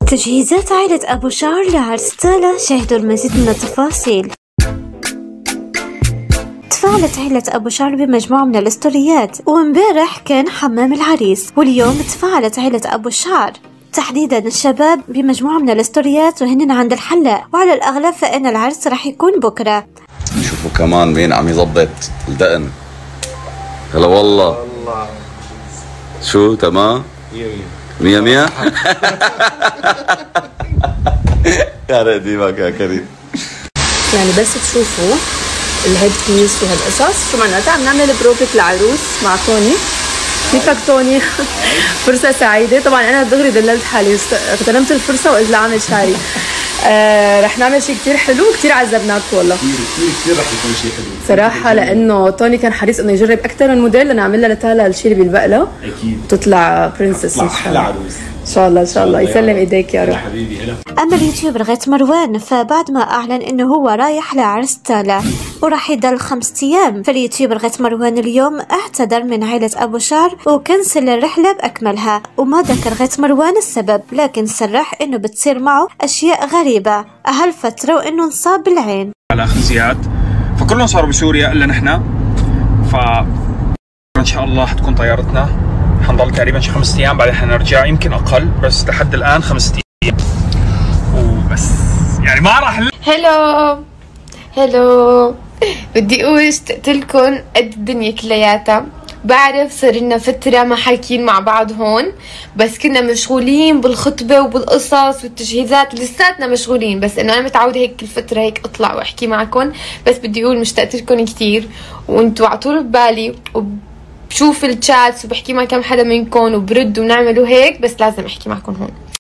تجهيزات عائلة أبو شعر لعرس تالا، شاهدوا المزيد من التفاصيل. تفاعلت عائلة أبو شعر بمجموعة من الستوريات، وامبارح كان حمام العريس، واليوم تفاعلت عائلة أبو شعر تحديدا الشباب بمجموعة من الستوريات وهن عند الحلاق، وعلى الأغلب فإن العرس رح يكون بكرة. شوفوا كمان مين عم يظبط الدقن. هلا والله شو تمام؟ مية مية يا رقديمك يا كريم. يعني بس تشوفوا الهيد بيس وهالقصص شو معناتها. عم نعمل بروبة العروس مع توني. كيفك توني؟ فرصة سعيدة. طبعا أنا دغري دللت حالي، اغتنمت الفرصة وقلت لأعمل شعري. رح نعمل شيء كتير حلو وكتير عذبناك والله. كتير رح يكون شيء حلو صراحة، لأنه توني كان حريص إنه يجرب أكثر من موديل لنعمل لها لتالا الشيء اللي بالبقلة. أكيد تطلع برنسس إن شاء الله. إن شاء الله إن شاء الله. يسلم إيديك يا رب حبيبي. هلا. أما اليوتيوبر غيث مروان، فبعد ما أعلن إنه هو رايح لعرس تالا وراح يضل 5 أيام، فاليوتيوبر غيث مروان اليوم اعتذر من عائلة أبو شعر وكنسل الرحلة بأكملها، وما ذكر غيث مروان السبب، لكن صرح إنه بتصير معه أشياء غريبة هالفترة وإنه انصاب بالعين. على خزيات، فكلهم صاروا بسوريا إلا نحن. إن شاء الله حتكون طيارتنا، حنضل تقريبا شي 5 أيام، بعدين حنرجع يمكن أقل، بس لحد الآن 5 أيام وبس. يعني ما راح. هلو بدي اقول اشتقت لكم قد الدنيا كلياتها. بعرف صار لنا فترة ما حاكيين مع بعض هون، بس كنا مشغولين بالخطبة وبالقصص والتجهيزات، ولساتنا مشغولين، بس انه انا متعودة هيك كل فترة هيك اطلع واحكي معكم. بس بدي اقول مشتقت لكم كثير، وانتوا على طول ببالي، وبشوف الشاتس وبحكي مع كم حدا منكم وبرد ونعملوا هيك، بس لازم احكي معكم هون.